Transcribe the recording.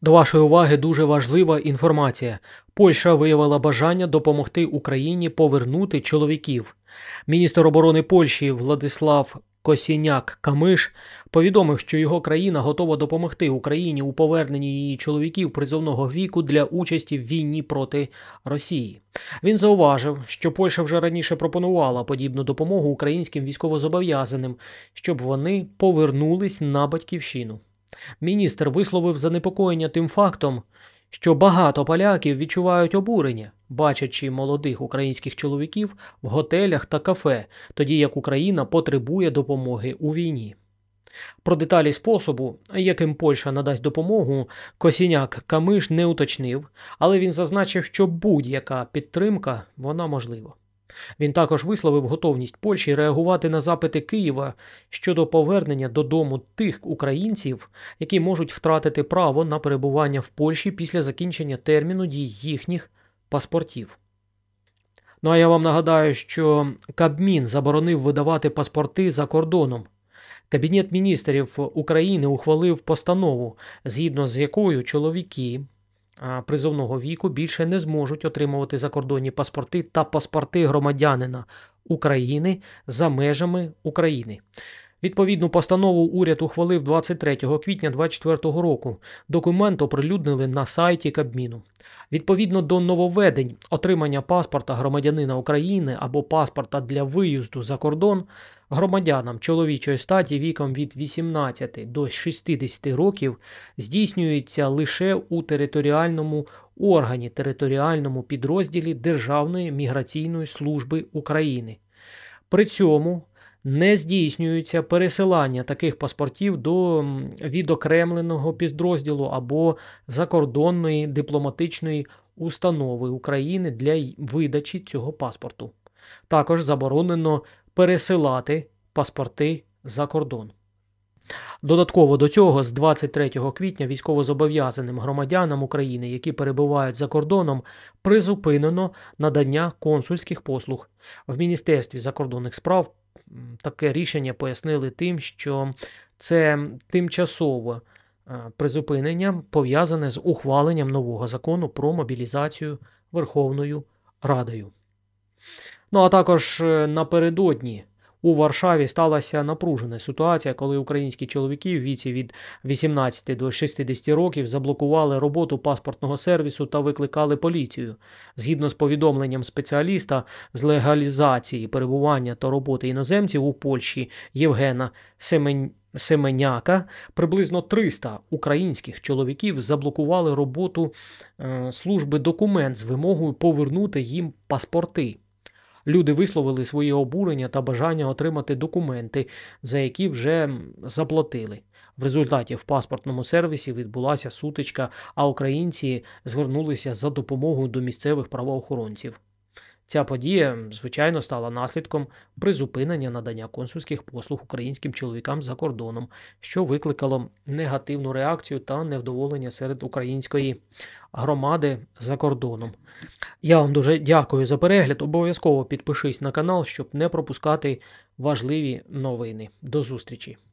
До вашої уваги дуже важлива інформація. Польща виявила бажання допомогти Україні повернути чоловіків. Міністр оборони Польщі Владислав Косіняк-Камиш повідомив, що його країна готова допомогти Україні у поверненні її чоловіків призовного віку для участі в війні проти Росії. Він зауважив, що Польща вже раніше пропонувала подібну допомогу українським військовозобов'язаним, щоб вони повернулись на батьківщину. Міністр висловив занепокоєння тим фактом, що багато поляків відчувають обурення, бачачи молодих українських чоловіків в готелях та кафе, тоді як Україна потребує допомоги у війні. Про деталі способу, яким Польща надасть допомогу, Косіняк-Камиш не уточнив, але він зазначив, що будь-яка підтримка, вона можлива. Він також висловив готовність Польщі реагувати на запити Києва щодо повернення додому тих українців, які можуть втратити право на перебування в Польщі після закінчення терміну дії їхніх паспортів. Ну а я вам нагадаю, що Кабмін заборонив видавати паспорти за кордоном. Кабінет міністрів України ухвалив постанову, згідно з якою чоловіки призовного віку більше не зможуть отримувати закордонні паспорти та паспорти громадянина України за межами України. Відповідну постанову уряд ухвалив 23 квітня 2024 року. Документ оприлюднили на сайті Кабміну. Відповідно до нововведень, отримання паспорта громадянина України або паспорта для виїзду за кордон громадянам чоловічої статі віком від 18 до 60 років здійснюється лише у територіальному органі, територіальному підрозділі Державної міграційної служби України. При цьому не здійснюється пересилання таких паспортів до відокремленого підрозділу або закордонної дипломатичної установи України для видачі цього паспорту. Також заборонено пересилати паспорти за кордон. Додатково до цього, з 23 квітня військовозобов'язаним громадянам України, які перебувають за кордоном, призупинено надання консульських послуг. В Міністерстві закордонних справ таке рішення пояснили тим, що це тимчасове призупинення пов'язане з ухваленням нового закону про мобілізацію Верховною Радою. Ну а також напередодні у Варшаві сталася напружена ситуація, коли українські чоловіки в віці від 18 до 60 років заблокували роботу паспортного сервісу та викликали поліцію. Згідно з повідомленням спеціаліста з легалізації перебування та роботи іноземців у Польщі Євгена Семеняка, приблизно 300 українських чоловіків заблокували роботу служби документ з вимогою повернути їм паспорти. Люди висловили своє обурення та бажання отримати документи, за які вже заплатили. В результаті в паспортному сервісі відбулася сутичка, а українці звернулися за допомогою до місцевих правоохоронців. Ця подія, звичайно, стала наслідком призупинення надання консульських послуг українським чоловікам за кордоном, що викликало негативну реакцію та невдоволення серед української громади за кордоном. Я вам дуже дякую за перегляд. Обов'язково підпишись на канал, щоб не пропускати важливі новини. До зустрічі!